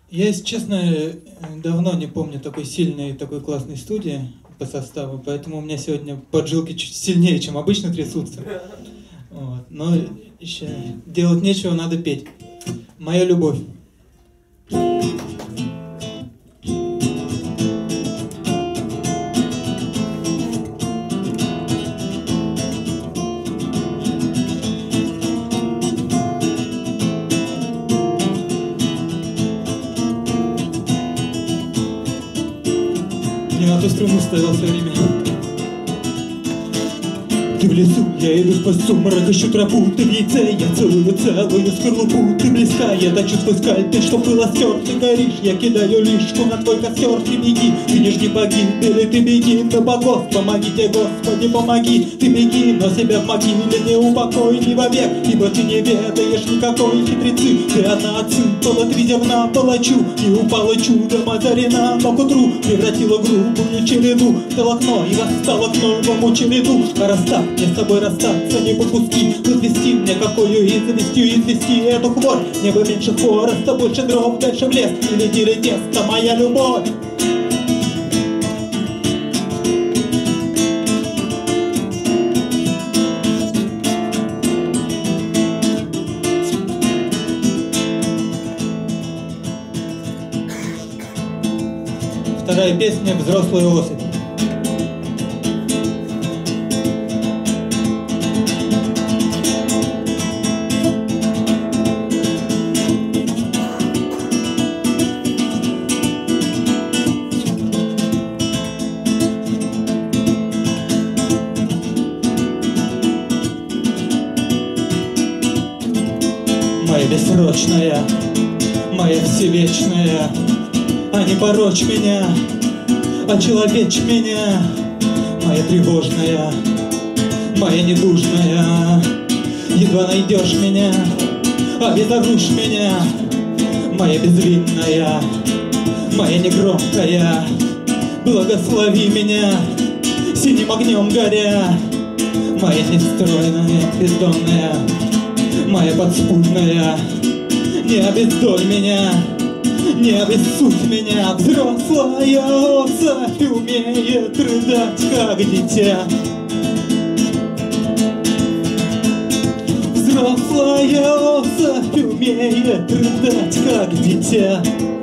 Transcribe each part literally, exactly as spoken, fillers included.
Я, если честно, давно не помню такой сильной, такой классной студии по составу, поэтому у меня сегодня поджилки чуть сильнее, чем обычно трясутся. Вот. Но еще делать нечего, надо петь. «Моя любовь». Не на ту струну ставил все время. Ты в лесу, я иду сквозь сумрак, ищу тропу. Ты в яйце, я целую целую скорлупу. Ты близка, я точу свой скальпель, чтоб было стер. Ты горишь, я кидаю лишку на твой костер. Ты беги, ты не жди погибели, ты беги на богов. Помогите, Господи, помоги. Ты беги, но себя в могиле не упокой ни вовек, ибо ты не ведаешь никакой хитрецы. Ты одна отсыпала три зерна палачу, и упала чудом озарена, но к утру превратила грубую череду в толокно и восстала к новому череду. А расстав мне с тобой расстаться не по куски, возвести мне какую известью извести эту хворь. Небо меньше хвороста, больше дров, дальше в лес, или тире тесто, моя любовь. Вторая песня «Взрослая особь». Моя бессрочная, моя всевечная, а не порочь меня, а человечь меня. Моя тревожная, моя недужная, едва найдешь меня, обезоружь меня. Моя безвинная, моя негромкая, благослови меня, синим огнем горя. Моя нестройная, бездонная, моя подспудная, не обездоль меня, не обессудь меня. Взрослая особь умеет рыдать, как дитя. Взрослая особь умеет рыдать, как дитя.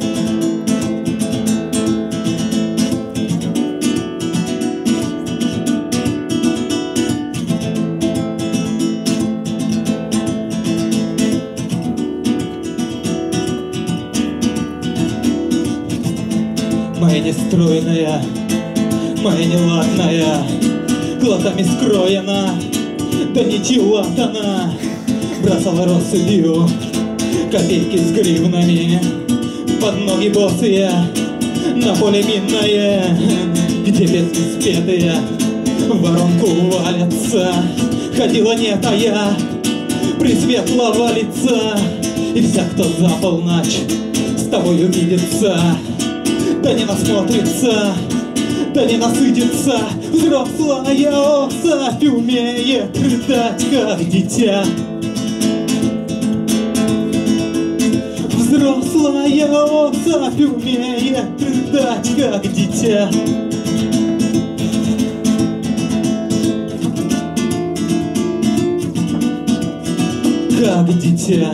Моя нестройная, моя неладная, глазами скроена, да не тилатана. Бросала россыпью копейки с гривнами под ноги босые, на поле минное, где песни спетые в воронку валятся. Ходила не тая, пресветлого лица, и вся, кто за полночь с тобой увидится, да не насмотрится, да не насытится. Взрослая особь умеет рыдать, как дитя. Взрослая особь умеет рыдать, как дитя. Как дитя.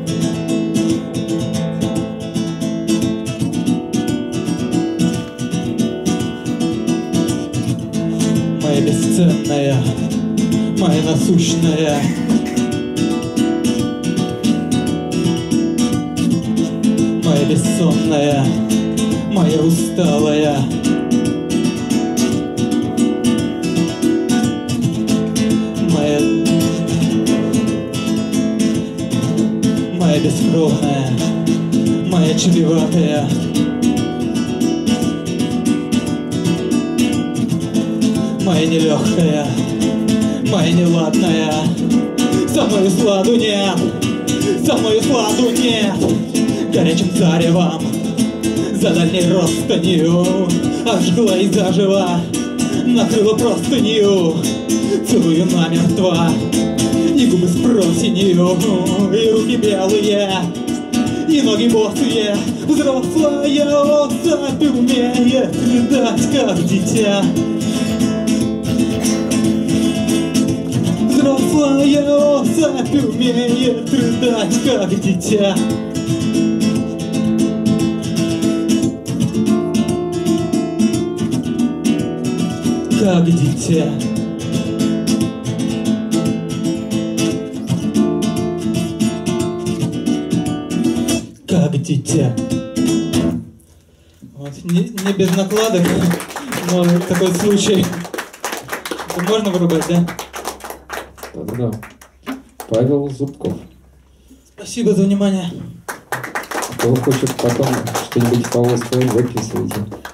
Моя бесценная, моя насущная, моя бессонная, моя усталая, моя, моя бескровная, моя чреватая, моя нелегкая, моя неладная. Со мною сладу нет, со мною сладу нет. Горячим заревом за дальней ростанью обжгла и заживо накрыла простынью. Целую намертво и губы с просенью, и руки белые, и ноги босые. Взрослая особь умеет рыдать, как дитя. Взрослая особь умеет рыдать, как дитя. Как дитя. Как дитя. Вот. Не, не без накладок, но такой случай. Это можно вырубать, да? Да-да-да. Павел Зубков. Спасибо за внимание. Кто хочет потом что-нибудь Павла споет, записывайте.